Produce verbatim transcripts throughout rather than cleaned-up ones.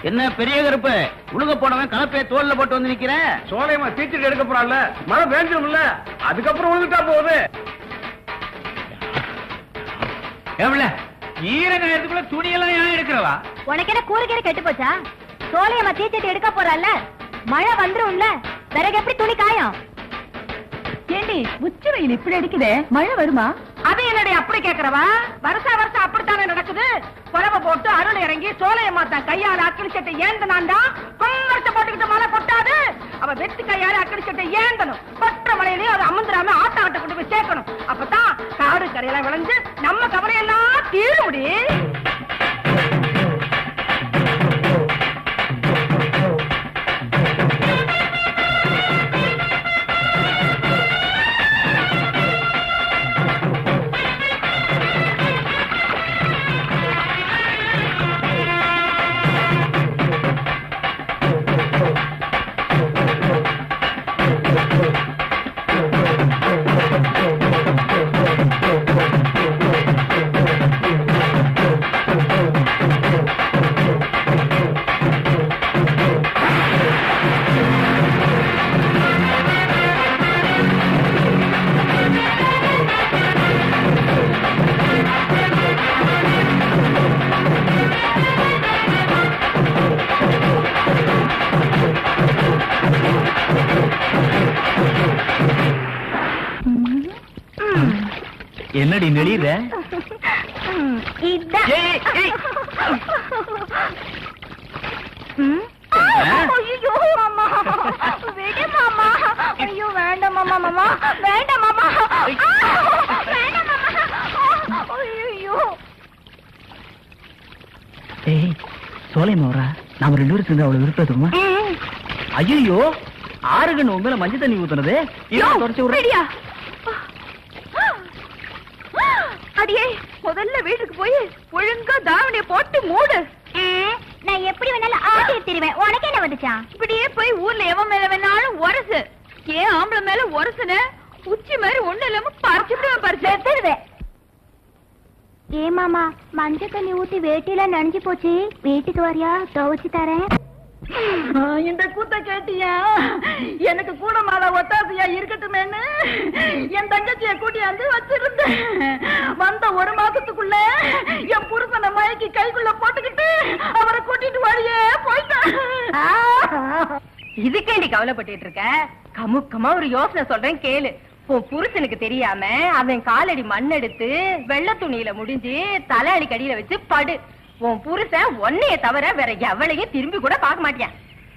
என்ன பெரிய கருப்பு உழுக போனவன் கலப்பைய தோல்ல போட்டு வந்து நிக்கிறேன். சோலையம்மா தீச்சிட்டு எடுக்க போறான்ல, மழை வேண்டும்ல, அதுக்கப்புறம் உழுதுட்டா போகுது. எவ்வளவு ஈர நேரத்துக்குள்ள துணியெல்லாம் ஏன் எடுக்கிறவா? உனக்கு என்ன கூறுகிற கெட்டு போச்சா? சோலையம்மா தீச்சிட்டு எடுக்க போறால, மழை வந்துரும்ல, பிறகு எப்படி துணி காயும்? ஏண்டி உச்சி வெயில் இப்படி அடிக்குதே, மழை வருமா? அது என்னடி அப்படி கேக்குறவா? வருஷா வருஷம் அப்படித்தானே நடக்குது. புறவை போட்டு அருள் இறங்கி சோலையம்மா தான் கையால அக்கடி சட்டை ஏந்தனாண்டா கொங்கரத்தை போட்டுக்கிட்டு மழை கொட்டாது. அவ வெத்து கையால அக்கடி சட்டை ஏந்தணும். கொற்ற மழையிலேயே அது அமர்ந்துடாம ஆட்ட ஆட்ட கொண்டு போய் சேர்க்கணும். அப்பதான் காடு கரையெல்லாம் விளைஞ்சு நம்ம கவலையெல்லாம் தீருமுடி. என்னடி நெளிற? ஐயோ மாமா, விடு மாமா. ஐயோ வேண்டாம் மாமா, மாமா வேண்டாம் மாமா, வேண்டாம் மாமா. ஐயோ ஏய் சோலையம்மா, நாம ரெண்டு பேரும் சேர்ந்து அவளை விருப்பமா? ஐயோ ஆறுகன் உன் மேல மஞ்சள் தண்ணி ஊத்துனது தொடச்சு விடுறியா? அடியே முதல்ல வீட்டுக்கு போய் ஒழுங்கா தாவணிய போட்டு மூடு. நான் எப்படி வேணாலும் ஆட்டி திருவேன். உனக்கு என்ன வந்துச்சா? இப்படியே போய் ஊர்ல எவன் மேல வேணாலும் உரசு. ஏன் ஆம்பளை மேல உரசுன? உச்சி மாதிரி ஒண்ணு இல்லாம பறிச்சுடுவேன், பறிச்சுடுவேன். ஏ மாமா, மஞ்சள் தண்ணி ஊத்தி வேட்டியில நனைஞ்சு போச்சு. வீட்டுக்கு வரியா? துவைச்சு தரேன். இந்த கூத்த கேட்டியா? எனக்கு கூட மாலை ஒட்டாசியா இருக்கட்டுமேன்னு என் தங்கச்சிய கூட்டியாந்து வச்சிருந்தேன். வந்த ஒரு மாசத்துக்குள்ள என் புருஷனை மயக்கி கைக்குள்ள போட்டுக்கிட்டு அவரை கூட்டிட்டு வழியே போயிட்டான். இதுக்கேண்டி கவலைப்பட்டு இருக்க? கமுக்கமா ஒரு யோசனை சொல்றேன் கேளு. உன் புருஷனுக்கு தெரியாம அவன் காலடி மண் எடுத்து வெள்ளை துணியில முடிஞ்சு தலையடி கடியில வச்சு படு. உன் புருஷன் ஒன்னைய தவிர வேற எவளையும் திரும்பி கூட பார்க்க மாட்டியா.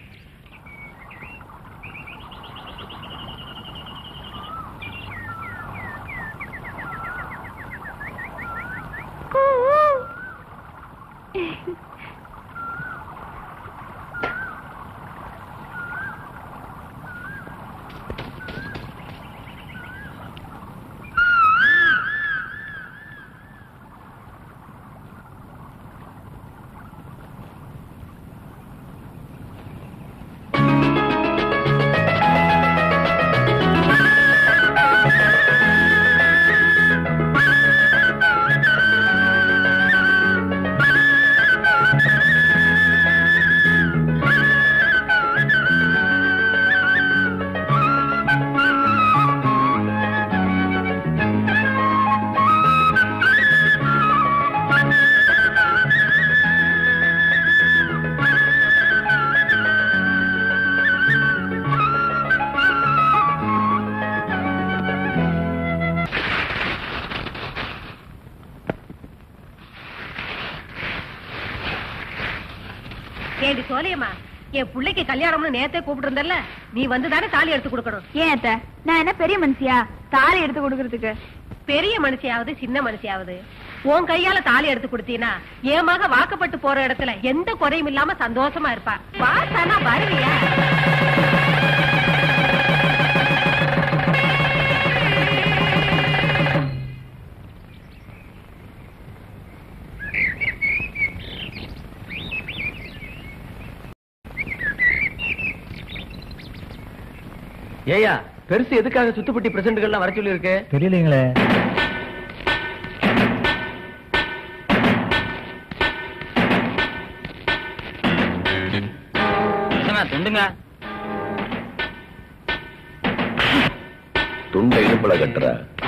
ஏடி சோலையம்மா, என் பிள்ளைக்கு கல்யாணம்னு நேத்தே கூப்பிட்டு இருந்தல்ல, நீ வந்து தானே தாலி எடுத்து கொடுக்கணும். ஏன் அத்த, நான் என்ன பெரிய மனுஷியா தாலி எடுத்து கொடுக்கறதுக்கு? பெரிய மனுஷியாவது சின்ன மனுஷியாவது உன் கையால தாலி எடுத்து கொடுத்தீனா என் மக வாக்கப்பட்டு போற இடத்துல எந்த குறையும் இல்லாம சந்தோஷமா இருப்பா. வாசானா வருவியா? ஏயா பெருசு எதுக்காக சுத்துப்பட்டி பிரசன்ட்கள்லாம் வர சொல்லி இருக்கு? தெரியலீங்களே. விடுங்க. துண்டை இடுப்புல கட்டுற.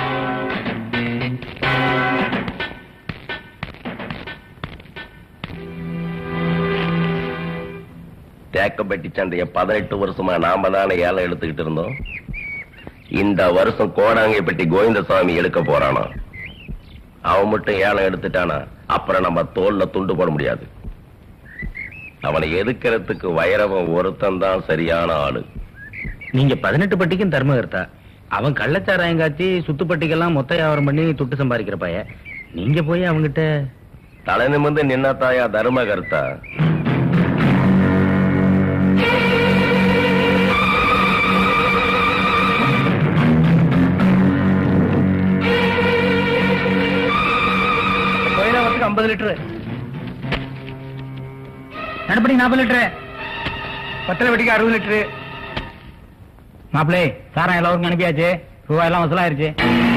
தேக்கப்பட்டி சண்டைய பதினெட்டு வருஷமா நாம தானே ஏலம் எடுத்துக்கிட்டு இருந்தோம். இந்த வருஷம் கோடாங்கை பெட்டி கோவிந்தசாமி எடுக்க போறானா? அவன் மட்டும் ஏலம் எடுத்துட்டானா அப்புறம் நம்ம தோல்ல துண்டு போட முடியாது. அவனை எதுக்கிறதுக்கு வைரவன் ஒருத்தன் தான் சரியான ஆளு. நீங்க பதினெட்டு பட்டிக்கும் தர்மகர்த்தா. அவன் கள்ளச்சாராயம் காய்ச்சி சுத்துப்பட்டிக்கெல்லாம் மொத்த வியாபாரம் பண்ணி துட்டு சம்பாதிக்கிற பைய. நீங்க போய் அவங்கிட்ட தலை நிமிர்ந்து நின்னத்தாயா தர்மகர்த்தா? ஐம்பது லிட்டரு நடப்படி நாற்பது லிட்டரு பத்தரை வட்டிக்கு அறுபது லிட்டரு. மாப்பிளே சாரம் எல்லாருக்கும் அனுப்பியாச்சு. ரூபாய் எல்லாம் வசூலாயிருச்சு.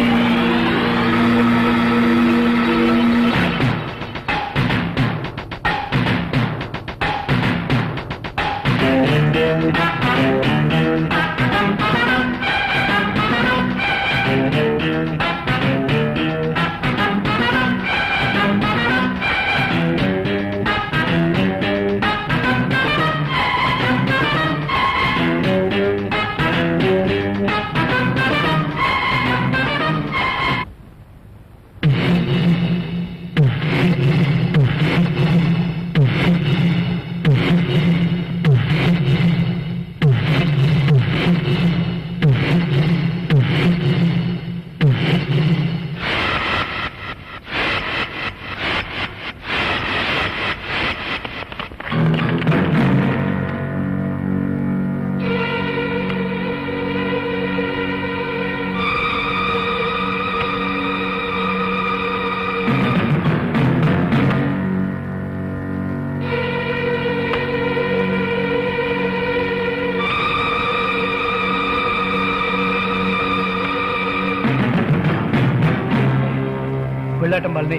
வெள்ளாட்டம் பால்னே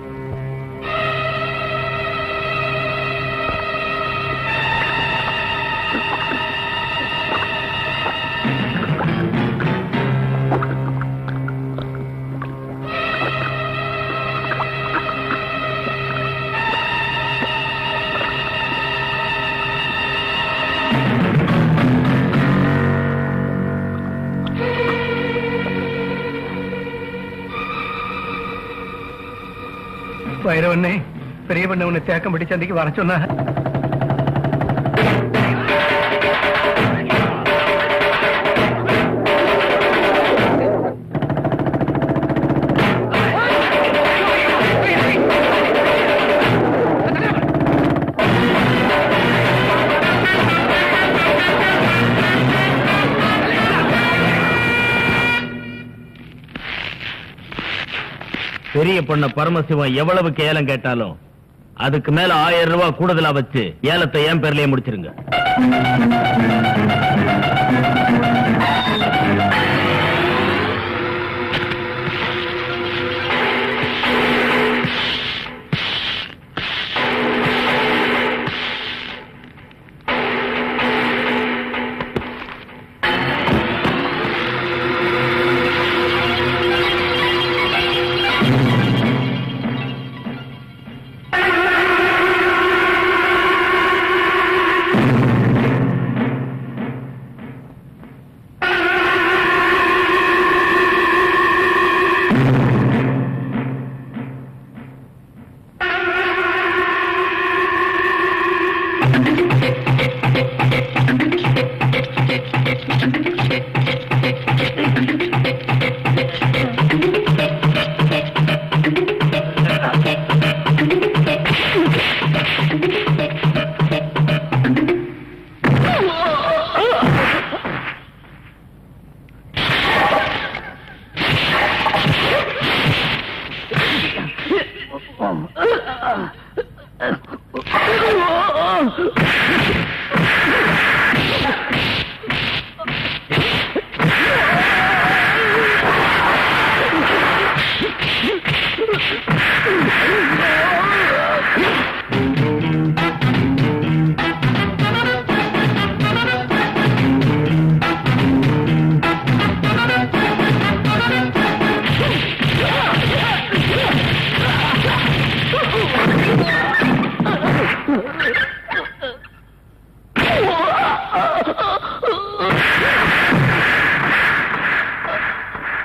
வைரவண்ணே பெரிய பண்ண உன்னை தேக்கம் படி சந்தைக்கு வர சொன்ன. பெரிய பொண்ண பரமசிவம் எவ்வளவுக்கு ஏலம் கேட்டாலும் அதுக்கு மேல ஆயிரம் ரூபாய் கூடுதலா வச்சு ஏலத்தை என் பேர்லயே முடிச்சிருங்க.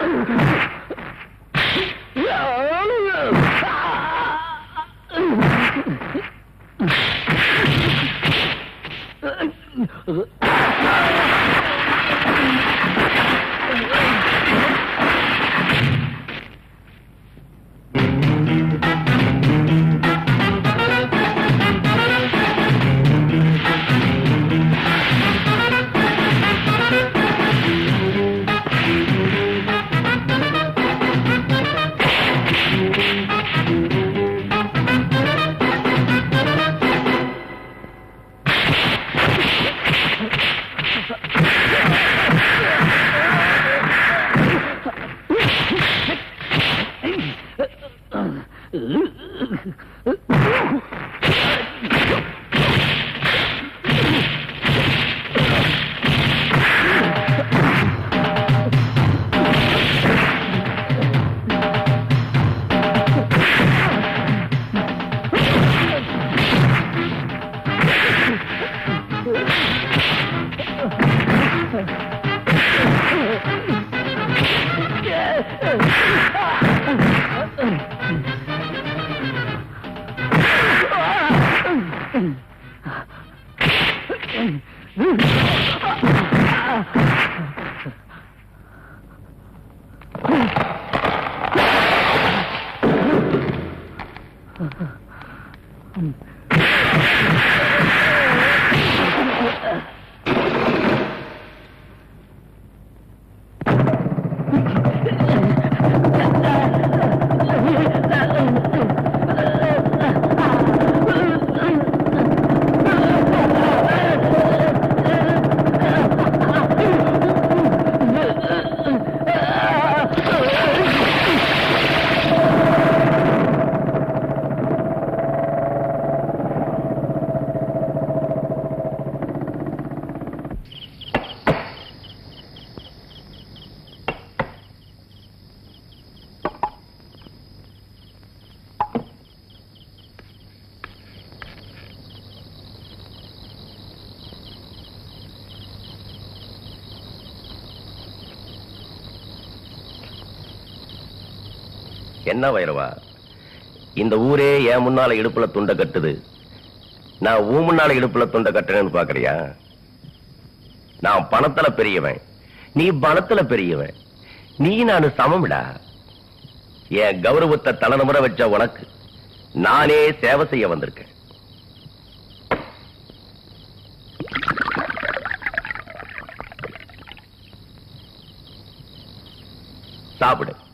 என்ன வைரவா, இந்த ஊரே என் முன்னால இடுப்புல துண்ட கட்டுது, நான் ஊ முன்னால இடுப்புல துண்ட கட்டுறேன்னு பாக்குறியா? நான் பணத்துல பெரியவன், நீ பணத்துல பெரியவன், நீ நானு சமம்டா. என் கௌரவத்தை தலைநமுறை வச்ச உனக்கு நானே சேவை செய்ய வந்திருக்கேன். சாப்பிடு.